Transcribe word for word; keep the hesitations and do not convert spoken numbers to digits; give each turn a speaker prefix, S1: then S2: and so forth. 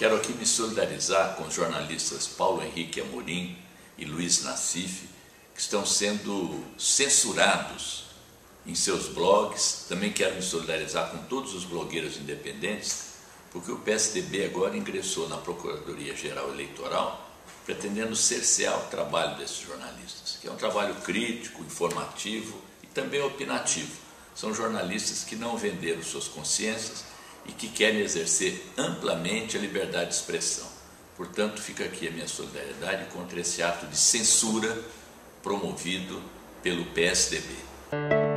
S1: Quero aqui me solidarizar com os jornalistas Paulo Henrique Amorim e Luiz Nassif, que estão sendo censurados em seus blogs. Também quero me solidarizar com todos os blogueiros independentes, porque o P S D B agora ingressou na Procuradoria-Geral Eleitoral pretendendo cercear o trabalho desses jornalistas, que é um trabalho crítico, informativo e também opinativo. São jornalistas que não venderam suas consciências e que querem exercer amplamente a liberdade de expressão. Portanto, fica aqui a minha solidariedade contra esse ato de censura promovido pelo P S D B.